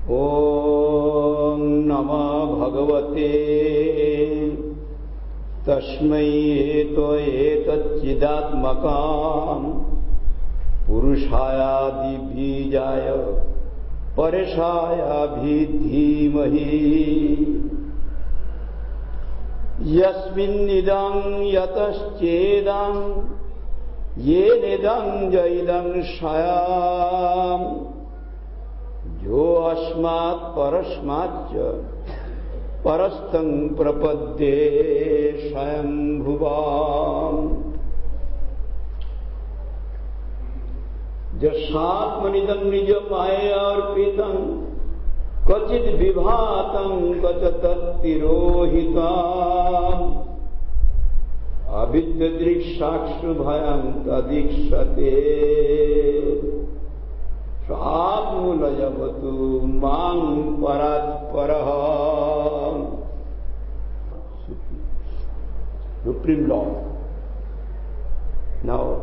ॐ नमः भगवते तस्मै एतच्चिदात्मकाम् पुरुषायादिबीजाय परेशायाभिधीमहि यस्मिन्निदं यतश्चेदं येनेदं जैदं शायाम् जो अस्मात् परस्माच्च परस्तं प्रपद्ये स्वयंभुवाम् यस्यात्मनिदं निजमायार्पितं क्वचिद् विभातं क्वच तत्तिरोहितम् अविद्यदृक्साक्षुभयं तदीक्षते स्वात्मूलयवतु मां परात्परः. Supreme Lord. Now,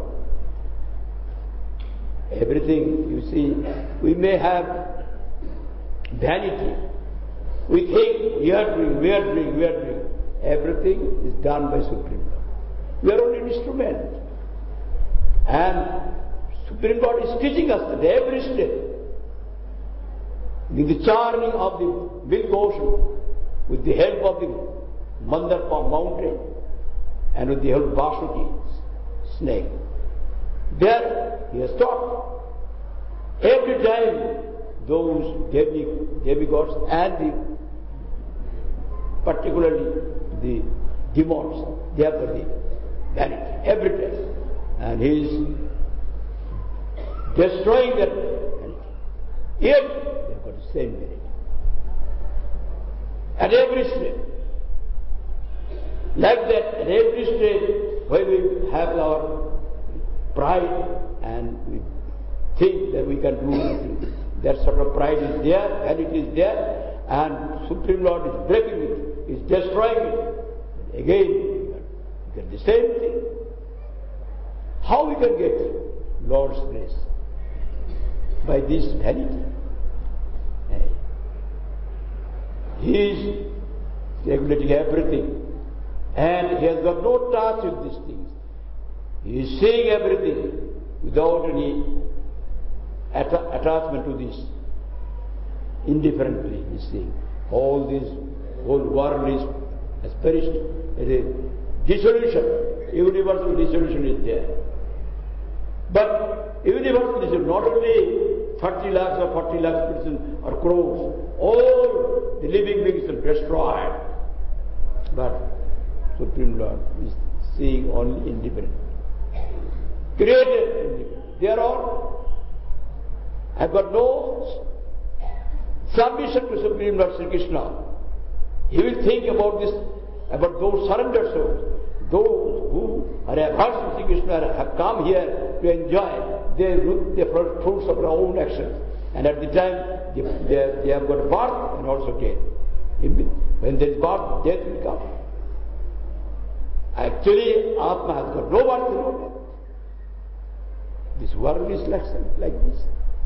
everything, you see, we may have vanity. We think we are doing. Everything is done by Supreme Lord. We are only an instrument. And Supreme Lord is teaching us that every step, in the churning of the big ocean, with the help of the Mandarpa mountain, and with the help of Vasuki, snake, there he has taught. Every time those demigods and particularly the demons, they have got the vanity, every time. And he is destroying their vanity. Yet they have got the same vanity. At every step. Like that, at every stage, when we have our pride and we think that we can do anything, that sort of pride is there, vanity is there, and Supreme Lord is breaking it, is destroying it. Again, we get the same thing. How we can get Lord's grace? By this vanity. He is regulating everything. And he has got no touch with these things. He is seeing everything without any attachment to this. Indifferently he is seeing. All this whole world has perished. It is dissolution. Universal dissolution is there. But universal dissolution, not only 30 lakhs or 40 lakhs persons or crores, all the living beings are destroyed. But Supreme Lord is seeing only indifferent. Created indifferent. They are all. I have got no submission to Supreme Lord Sri Krishna. He will think about this, about those surrendered souls. Those who are averse to Sri Krishna have come here to enjoy their fruits of their own actions. And at the time, they have got birth and also death. When there is birth, death will come. Actually, Atma has got no birth, no death. This world is like this.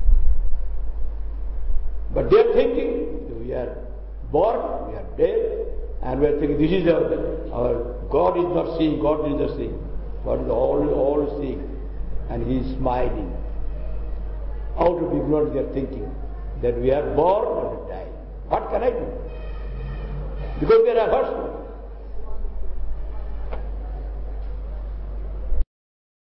But they are thinking, we are born, we are dead, and we are thinking, this is our God is not seeing, God is not seeing. God is all seeing, and He is smiling. Out of ignorance they are thinking that we are born and die. What can I do? Because they are averse.